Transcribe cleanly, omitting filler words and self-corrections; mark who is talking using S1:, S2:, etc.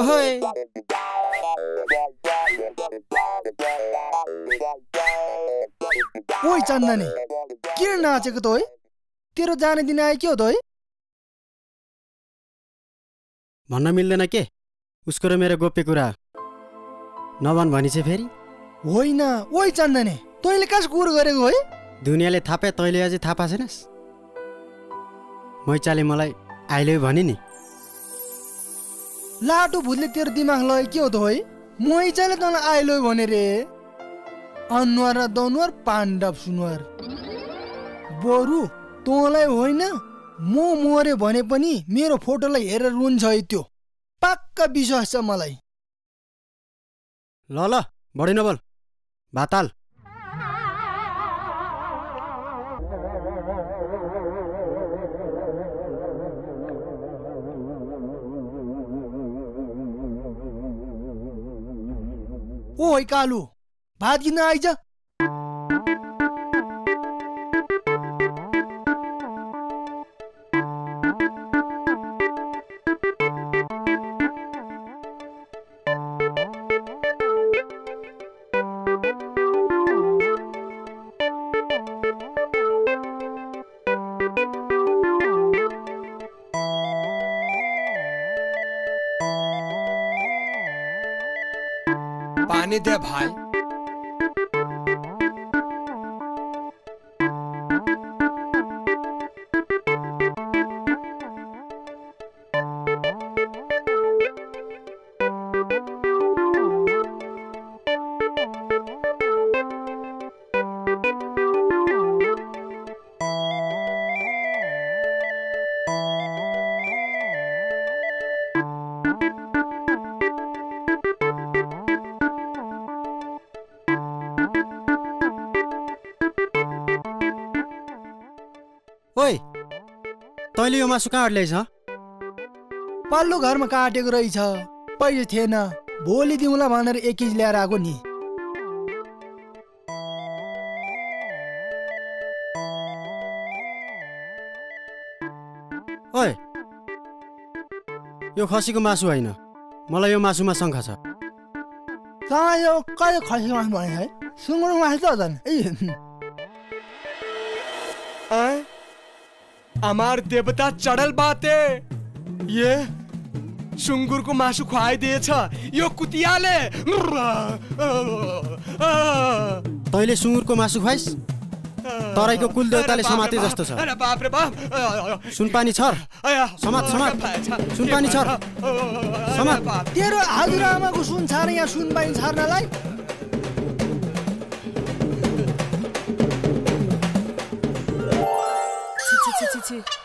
S1: ओए
S2: ओइ चन्दनी किन नाचेको त है? तेरो जाने दिन आयो के हो त है?
S1: भन्न मिल्दैन के? उसको र मेरो गोप्य कुरा नभन भनी चाहिँ फेरि?
S2: होइन, ओइ चन्दनी तैँले कस कुरो गरेको है?
S1: दुनियाँले थाहा पाए तैँले अझै थाहा पाएको छैनस्? मैचाले मलाई आई लभ यु भने नि।
S2: लाटो भूतले तेरो दिमाग लगे के हो त है? मैचाले तँलाई आई लभ यु भने रे। अनुहार र दनुहार पाण्डव सुनुहार। बरु तँलाई होइन, म मरे भने पनि मेरो फोटोलाई हेरेर रुन्छ है त्यो। पक्का विश्वास छ मलाई।
S1: ल ल बढी नबोल, भाताल।
S2: ओइ कालु, भात किन आइज?
S3: पानी दे भाई।
S1: ओइ तैँले यो मासु कहाँ ल्याइछ?
S2: पल्लो घरमा काटेको रहेछ, पैसा थिएन, भोलि दिउँला भनेर 1 केजी ल्याएर आएको नि।
S1: ओइ यो खसीको मासु होइन, मलाई यो मासुमा शङ्का छ।
S2: कहाँ यो कहिले खसीको मासु भने है? सुँगुरको मासु त झन्।
S3: हमार देवता चढ़ल बाते, ये सुंगुर को मासु खुआई दिएछ यो कुतियाले।
S1: तैँले सुँगुरको मासु खुवाइस्? तराईको कुल देवताले समाते जस्तो छ।
S3: अरे बाप रे बाप।
S1: सुनपानी छर, समात समात, सुनपानी छर, समात।
S2: तेरो हजुरआमाको सुन छार यहाँ सुनपानी छर्नलाई?
S4: छि